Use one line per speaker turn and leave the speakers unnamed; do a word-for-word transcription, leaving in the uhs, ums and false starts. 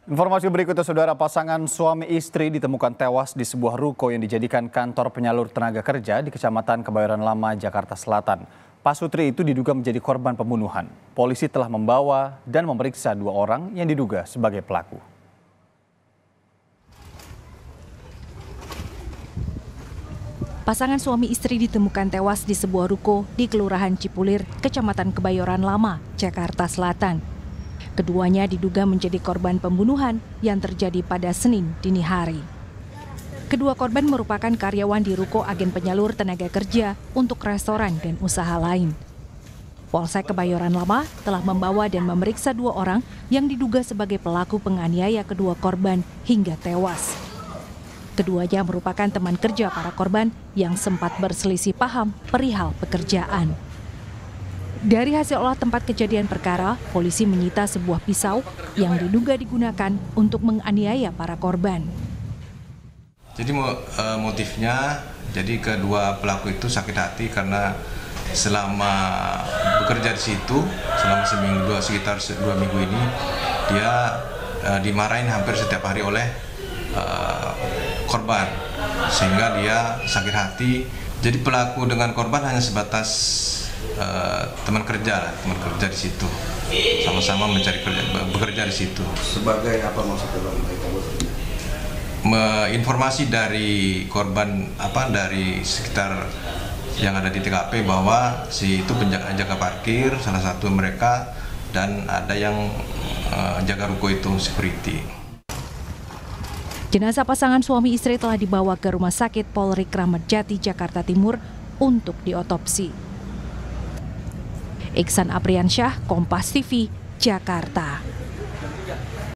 Informasi berikutnya, saudara, pasangan suami istri ditemukan tewas di sebuah ruko yang dijadikan kantor penyalur tenaga kerja di Kecamatan Kebayoran Lama, Jakarta Selatan. Pasutri itu diduga menjadi korban pembunuhan. Polisi telah membawa dan memeriksa dua orang yang diduga sebagai pelaku.
Pasangan suami istri ditemukan tewas di sebuah ruko di Kelurahan Cipulir, Kecamatan Kebayoran Lama, Jakarta Selatan. Keduanya diduga menjadi korban pembunuhan yang terjadi pada Senin dini hari. Kedua korban merupakan karyawan di ruko agen penyalur tenaga kerja untuk restoran dan usaha lain. Polsek Kebayoran Lama telah membawa dan memeriksa dua orang yang diduga sebagai pelaku penganiaya kedua korban hingga tewas. Keduanya merupakan teman kerja para korban yang sempat berselisih paham perihal pekerjaan. Dari hasil olah tempat kejadian perkara, polisi menyita sebuah pisau yang diduga digunakan untuk menganiaya para korban.
Jadi motifnya, jadi kedua pelaku itu sakit hati karena selama bekerja di situ, selama seminggu, dua, sekitar dua minggu ini, dia uh, dimarahin hampir setiap hari oleh uh, korban, sehingga dia sakit hati. Jadi pelaku dengan korban hanya sebatas Uh, teman kerja, teman kerja di situ, sama-sama mencari kerja, bekerja di situ.
Sebagai apa maksudnya?
Me, informasi dari korban, apa dari sekitar yang ada di T K P bahwa si itu penjaga jaga parkir, salah satu mereka, dan ada yang uh, jaga ruko itu, security.
Jenazah pasangan suami istri telah dibawa ke Rumah Sakit Polri Kramat Jati, Jakarta Timur untuk diotopsi. Iksan Apriansyah, Kompas T V, Jakarta.